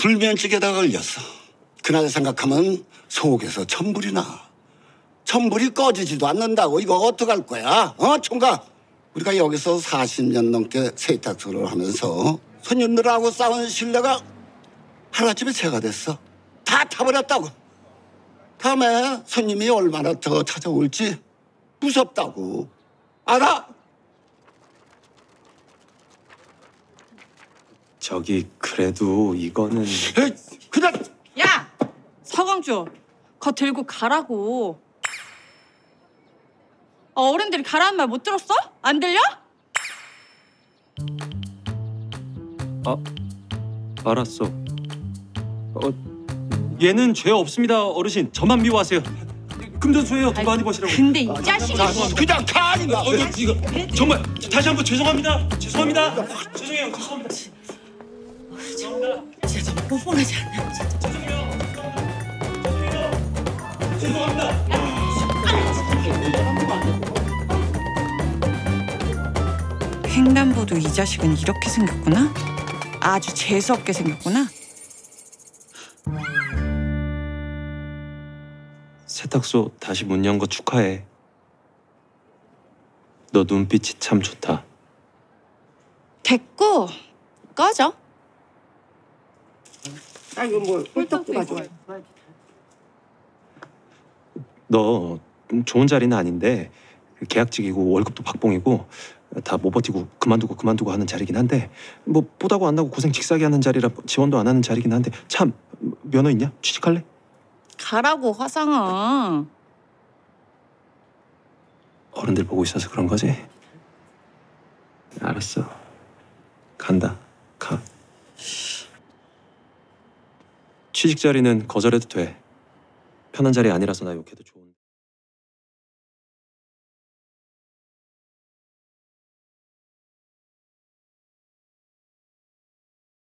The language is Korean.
불면증에다 걸렸어. 그날 생각하면 속에서 천불이 나. 천불이 꺼지지도 않는다고. 이거 어떡할 거야? 총각? 우리가 여기서 40년 넘게 세탁소를 하면서 손님들하고 쌓은 신뢰가 하루아침에 재가 됐어. 다 타버렸다고. 다음에 손님이 얼마나 더 찾아올지 무섭다고. 알아? 저기 그래도 이거는... 에이, 그냥... 야! 서광주, 거 들고 가라고. 어른들이 가라는 말 못 들었어? 안 들려? 알았어. 얘는 죄 없습니다, 어르신. 저만 미워하세요. 금전수예요. 돈 많이 버시라고. 근데 이 자식이... 그냥 가! 이거 정말 다시 한번 죄송합니다. 죄송합니다. 죄송해요. 죄송합니다. 죄송합니다. 진짜 좀 뻔뻔하지 않나? 진짜. 죄송해요. 죄송합니다. 횡단보도 이 자식은 이렇게 생겼구나? 아주 재수없게 생겼구나? 세탁소 다시 문 연 거 축하해. 너 눈빛이 참 좋다. 됐고, 꺼져. 이거 뭐 홀떡도 가져와. 너 좋은 자리는 아닌데 계약직이고 월급도 박봉이고 다 못 버티고 그만두고 하는 자리긴 한데 뭐 보다고 안 나고 고생 직사게 하는 자리라 지원도 안 하는 자리긴 한데 참 면허 있냐? 취직할래? 가라고, 화상아. 어른들 보고 있어서 그런 거지? 알았어. 간다. 가. 취직 자리는 거절해도 돼. 편한 자리 아니라서 나 욕해도 좋은데.